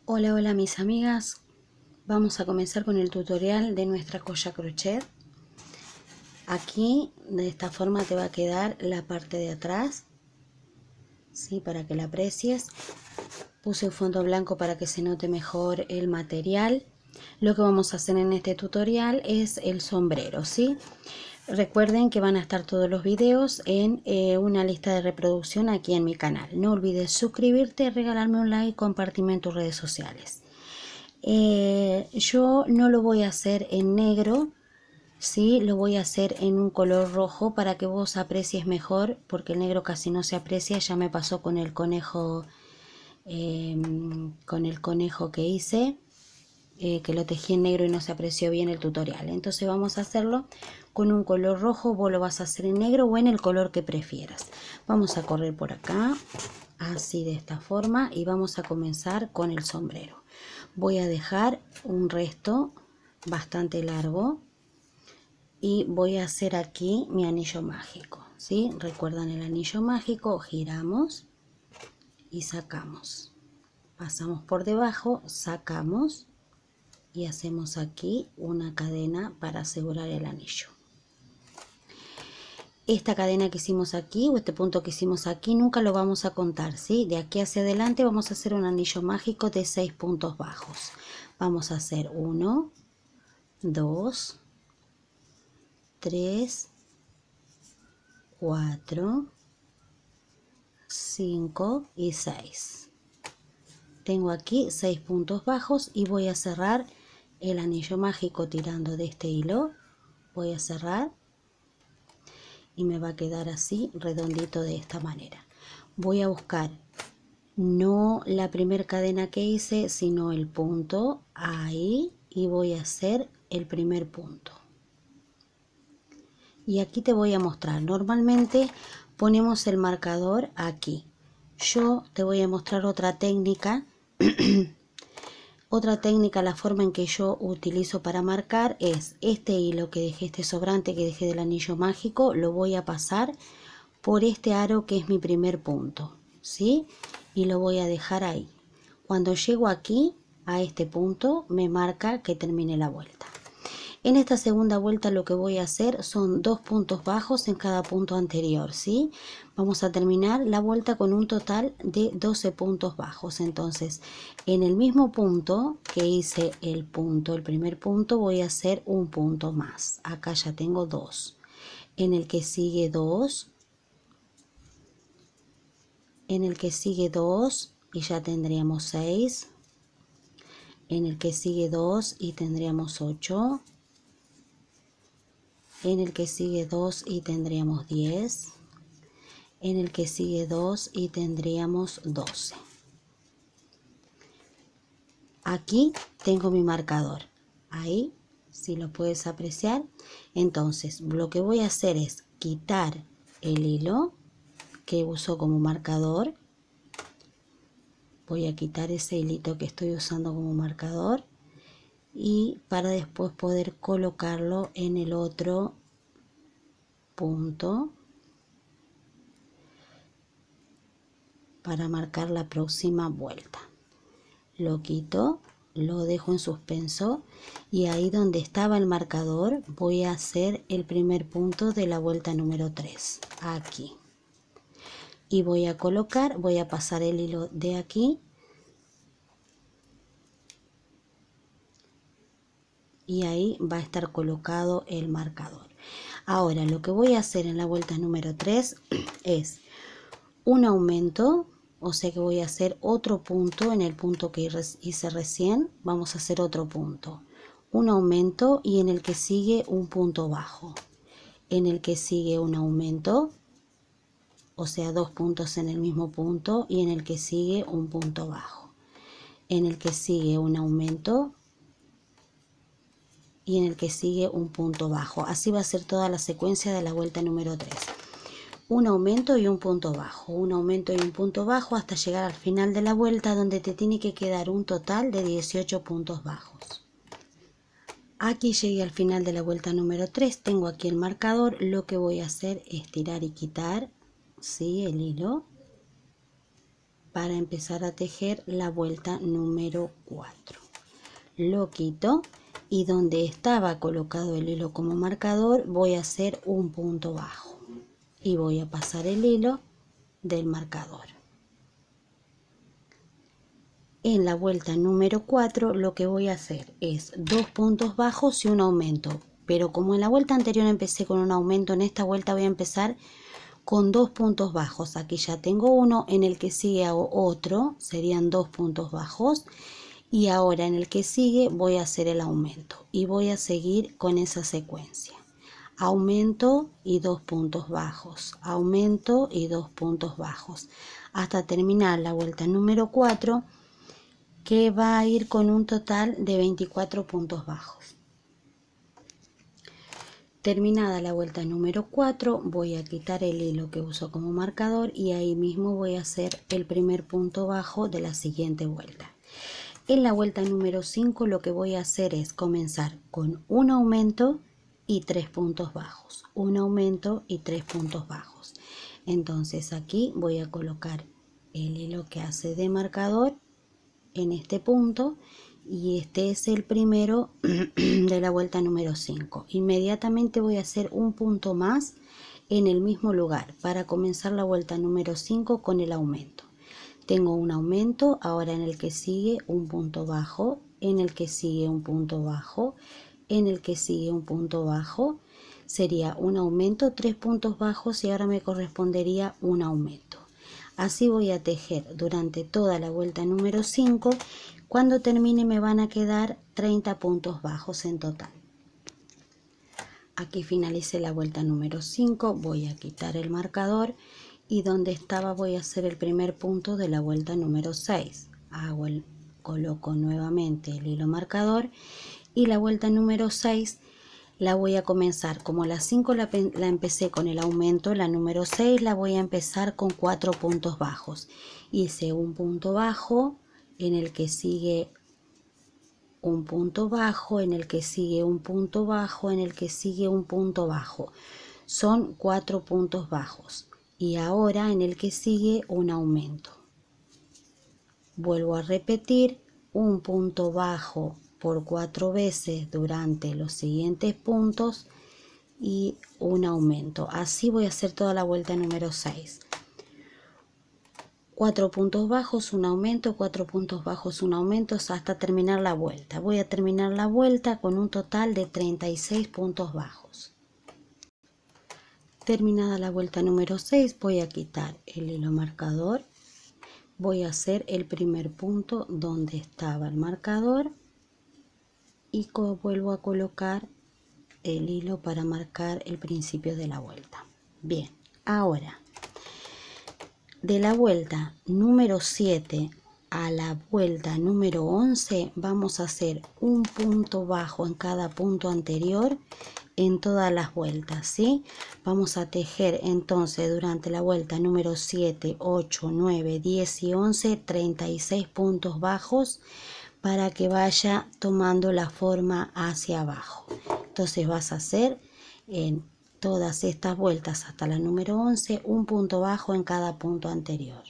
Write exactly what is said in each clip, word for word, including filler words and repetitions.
Hola, hola mis amigas, vamos a comenzar con el tutorial de nuestra colla crochet. Aquí de esta forma te va a quedar la parte de atrás, ¿sí? Para que la aprecies. Puse un fondo blanco para que se note mejor el material. Lo que vamos a hacer en este tutorial es el sombrero, ¿sí? Recuerden que van a estar todos los videos en eh, una lista de reproducción aquí en mi canal. No olvides suscribirte, regalarme un like y compartirme en tus redes sociales. Eh, yo no lo voy a hacer en negro, sí, lo voy a hacer en un color rojo para que vos aprecies mejor, porque el negro casi no se aprecia. Ya me pasó con el conejo, eh, con el conejo que hice, eh, que lo tejí en negro y no se apreció bien el tutorial. Entonces vamos a hacerlo con un color rojo. Vos lo vas a hacer en negro o en el color que prefieras. Vamos a correr por acá, así de esta forma, y vamos a comenzar con el sombrero. Voy a dejar un resto bastante largo y voy a hacer aquí mi anillo mágico, ¿sí? Recuerdan el anillo mágico, giramos y sacamos, pasamos por debajo, sacamos y hacemos aquí una cadena para asegurar el anillo. Esta cadena que hicimos aquí, o este punto que hicimos aquí, nunca lo vamos a contar, ¿sí? De aquí hacia adelante vamos a hacer un anillo mágico de seis puntos bajos. Vamos a hacer uno, dos, tres, cuatro, cinco y seis. Tengo aquí seis puntos bajos y voy a cerrar el anillo mágico tirando de este hilo. Voy a cerrar y me va a quedar así redondito de esta manera. Voy a buscar no la primera cadena que hice, sino el punto ahí, y voy a hacer el primer punto. Y aquí te voy a mostrar, normalmente ponemos el marcador aquí. Yo te voy a mostrar otra técnica. Otra técnica, la forma en que yo utilizo para marcar es este hilo que dejé, este sobrante que dejé del anillo mágico, lo voy a pasar por este aro que es mi primer punto, ¿sí? Y lo voy a dejar ahí. Cuando llego aquí, a este punto, me marca que termine la vuelta. En esta segunda vuelta lo que voy a hacer son dos puntos bajos en cada punto anterior, ¿sí? Vamos a terminar la vuelta con un total de doce puntos bajos. Entonces, en el mismo punto que hice el punto, el primer punto, voy a hacer un punto más. Acá ya tengo dos. En el que sigue dos. En el que sigue dos y ya tendríamos seis. En el que sigue dos y tendríamos ocho. En el que sigue dos y tendríamos diez. En el que sigue dos y tendríamos doce. Aquí tengo mi marcador. Ahí, si lo puedes apreciar. Entonces, lo que voy a hacer es quitar el hilo que uso como marcador. Voy a quitar ese hilito que estoy usando como marcador. Y para después poder colocarlo en el otro punto para marcar la próxima vuelta. Lo quito, lo dejo en suspenso y ahí donde estaba el marcador voy a hacer el primer punto de la vuelta número tres, aquí. Y voy a colocar, voy a pasar el hilo de aquí y ahí va a estar colocado el marcador. Ahora lo que voy a hacer en la vuelta número tres es un aumento, o sea que voy a hacer otro punto en el punto que hice recién. Vamos a hacer otro punto, un aumento, y en el que sigue un punto bajo, en el que sigue un aumento, o sea dos puntos en el mismo punto, y en el que sigue un punto bajo, en el que sigue un aumento y en el que sigue un punto bajo. Así va a ser toda la secuencia de la vuelta número tres. Un aumento y un punto bajo, un aumento y un punto bajo hasta llegar al final de la vuelta, donde te tiene que quedar un total de dieciocho puntos bajos. Aquí llegué al final de la vuelta número tres, tengo aquí el marcador. Lo que voy a hacer es tirar y quitar, ¿sí?, el hilo. para empezar a tejer la vuelta número cuatro. Lo quito y donde estaba colocado el hilo como marcador voy a hacer un punto bajo y voy a pasar el hilo del marcador. En la vuelta número cuatro lo que voy a hacer es dos puntos bajos y un aumento, pero como en la vuelta anterior empecé con un aumento, en esta vuelta voy a empezar con dos puntos bajos. Aquí ya tengo uno, en el que sigue hago otro, serían dos puntos bajos, y ahora en el que sigue voy a hacer el aumento y voy a seguir con esa secuencia: aumento y dos puntos bajos, aumento y dos puntos bajos, hasta terminar la vuelta número cuatro, que va a ir con un total de veinticuatro puntos bajos. Terminada la vuelta número cuatro, voy a quitar el hilo que uso como marcador y ahí mismo voy a hacer el primer punto bajo de la siguiente vuelta. En la vuelta número cinco lo que voy a hacer es comenzar con un aumento y tres puntos bajos, un aumento y tres puntos bajos. Entonces aquí voy a colocar el hilo que hace de marcador en este punto y este es el primero de la vuelta número cinco. Inmediatamente voy a hacer un punto más en el mismo lugar para comenzar la vuelta número cinco con el aumento. Tengo un aumento, ahora en el que sigue un punto bajo, en el que sigue un punto bajo, en el que sigue un punto bajo, sería un aumento, tres puntos bajos y ahora me correspondería un aumento. Así voy a tejer durante toda la vuelta número cinco. Cuando termine me van a quedar treinta puntos bajos en total. Aquí finalicé la vuelta número cinco, voy a quitar el marcador y donde estaba voy a hacer el primer punto de la vuelta número seis. Hago el, coloco nuevamente el hilo marcador y la vuelta número seis la voy a comenzar, como la cinco la, la empecé con el aumento, la número seis la voy a empezar con cuatro puntos bajos. Hice un punto bajo, en el que sigue un punto bajo, en el que sigue un punto bajo, en el que sigue un punto bajo. Son cuatro puntos bajos. Y ahora en el que sigue un aumento. Vuelvo a repetir un punto bajo por cuatro veces durante los siguientes puntos y un aumento. Así voy a hacer toda la vuelta número seis. Cuatro puntos bajos, un aumento, cuatro puntos bajos, un aumento hasta terminar la vuelta. Voy a terminar la vuelta con un total de treinta y seis puntos bajos. Terminada la vuelta número seis, voy a quitar el hilo marcador. Voy a hacer el primer punto donde estaba el marcador y vuelvo a colocar el hilo para marcar el principio de la vuelta. Bien, ahora de la vuelta número siete a la vuelta número once vamos a hacer un punto bajo en cada punto anterior en todas las vueltas, ¿sí? Vamos a tejer entonces durante la vuelta número siete, ocho, nueve, diez y once treinta y seis puntos bajos para que vaya tomando la forma hacia abajo. Entonces vas a hacer en todas estas vueltas hasta la número once un punto bajo en cada punto anterior.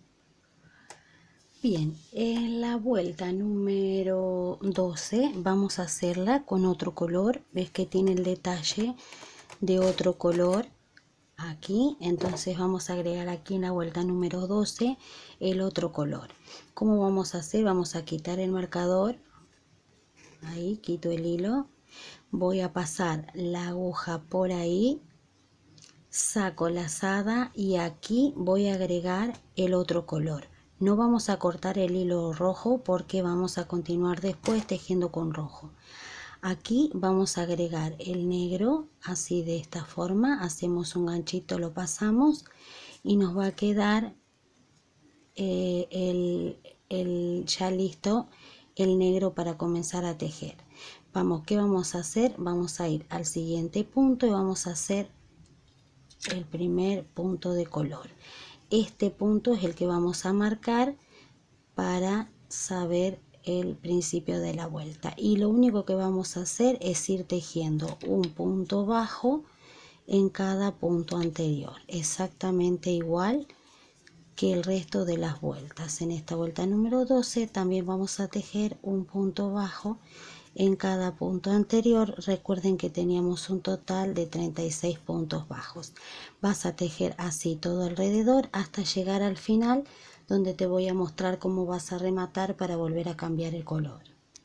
Bien, en la vuelta número doce vamos a hacerla con otro color. Ves que tiene el detalle de otro color aquí, entonces vamos a agregar aquí en la vuelta número doce el otro color. ¿Cómo vamos a hacer? Vamos a quitar el marcador, ahí quito el hilo, voy a pasar la aguja por ahí, saco la lazada y aquí voy a agregar el otro color. No vamos a cortar el hilo rojo porque vamos a continuar después tejiendo con rojo. Aquí vamos a agregar el negro, así de esta forma, hacemos un ganchito, lo pasamos y nos va a quedar eh, el, el ya listo el negro para comenzar a tejer. Vamos, ¿qué vamos a hacer? Vamos a ir al siguiente punto y vamos a hacer el primer punto de color. Este punto es el que vamos a marcar para saber el principio de la vuelta y lo único que vamos a hacer es ir tejiendo un punto bajo en cada punto anterior, exactamente igual que el resto de las vueltas. En esta vuelta número doce también vamos a tejer un punto bajo en cada punto anterior. Recuerden que teníamos un total de treinta y seis puntos bajos. Vas a tejer así todo alrededor hasta llegar al final, donde te voy a mostrar cómo vas a rematar para volver a cambiar el color.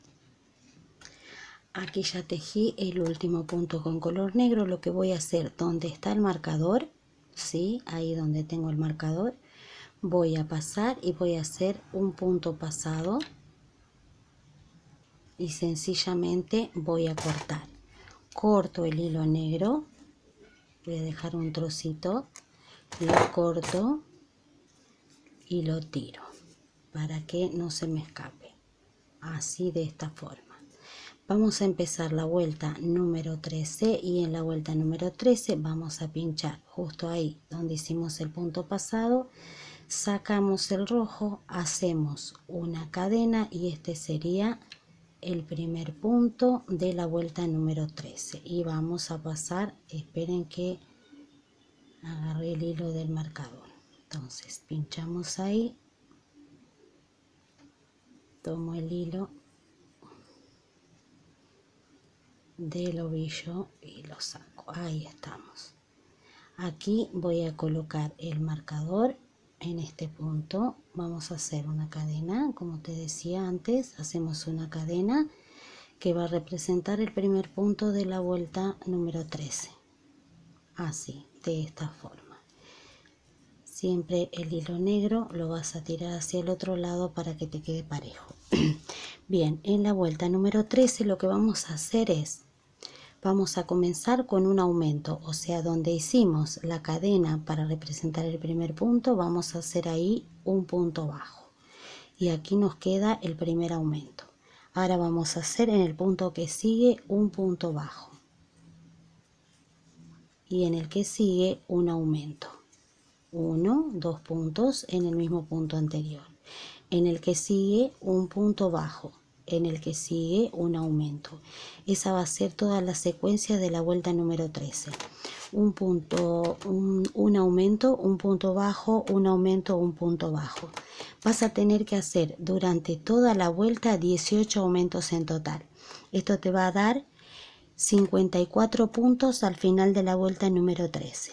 Aquí ya tejí el último punto con color negro. Lo que voy a hacer, donde está el marcador, ¿sí? Ahí donde tengo el marcador, voy a pasar y voy a hacer un punto pasado y sencillamente voy a cortar. Corto el hilo negro, voy a dejar un trocito, lo corto y lo tiro para que no se me escape, así de esta forma. Vamos a empezar la vuelta número trece y en la vuelta número trece vamos a pinchar justo ahí donde hicimos el punto pasado, sacamos el rojo, hacemos una cadena y este sería el primer punto de la vuelta número trece. Y vamos a pasar, esperen que agarré el hilo del marcador, entonces pinchamos ahí, tomo el hilo del ovillo y lo saco. Ahí estamos. Aquí voy a colocar el marcador en este punto. Vamos a hacer una cadena, como te decía antes, hacemos una cadena que va a representar el primer punto de la vuelta número trece, así, de esta forma. Siempre el hilo negro lo vas a tirar hacia el otro lado para que te quede parejo. Bien, en la vuelta número trece lo que vamos a hacer es, vamos a comenzar con un aumento, o sea, donde hicimos la cadena para representar el primer punto, vamos a hacer ahí un punto bajo. Y aquí nos queda el primer aumento. Ahora vamos a hacer en el punto que sigue un punto bajo. Y en el que sigue un aumento. Uno, dos puntos en el mismo punto anterior. En el que sigue un punto bajo. En el que sigue un aumento. Esa va a ser toda la secuencia de la vuelta número trece. Un punto, un, un aumento, un punto bajo, un aumento, un punto bajo. Vas a tener que hacer durante toda la vuelta dieciocho aumentos en total. Esto te va a dar cincuenta y cuatro puntos al final de la vuelta número trece.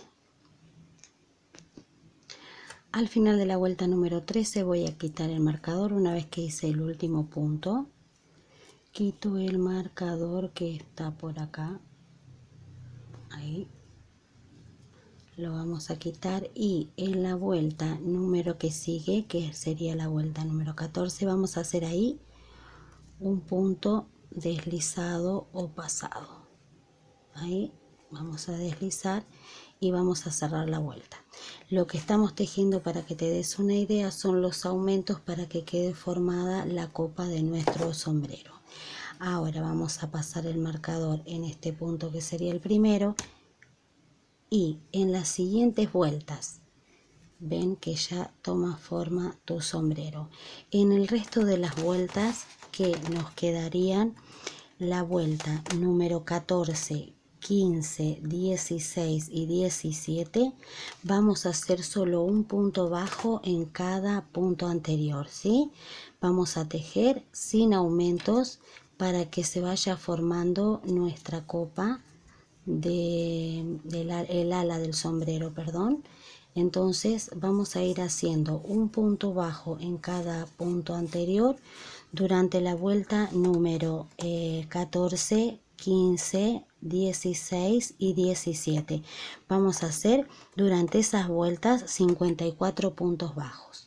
Al final de la vuelta número trece voy a quitar el marcador una vez que hice el último punto. Quito el marcador que está por acá, ahí, lo vamos a quitar y en la vuelta número que sigue, que sería la vuelta número catorce, vamos a hacer ahí un punto deslizado o pasado. Ahí vamos a deslizar y vamos a cerrar la vuelta. Lo que estamos tejiendo, para que te des una idea, son los aumentos para que quede formada la copa de nuestro sombrero. Ahora vamos a pasar el marcador en este punto que sería el primero y en las siguientes vueltas ven que ya toma forma tu sombrero. En el resto de las vueltas que nos quedarían, la vuelta número catorce, quince, dieciséis y diecisiete, vamos a hacer solo un punto bajo en cada punto anterior, ¿sí? Vamos a tejer sin aumentos para que se vaya formando nuestra copa de, de la, el ala del sombrero, perdón. Entonces vamos a ir haciendo un punto bajo en cada punto anterior durante la vuelta número eh, catorce, quince, dieciséis y diecisiete. Vamos a hacer durante esas vueltas cincuenta y cuatro puntos bajos.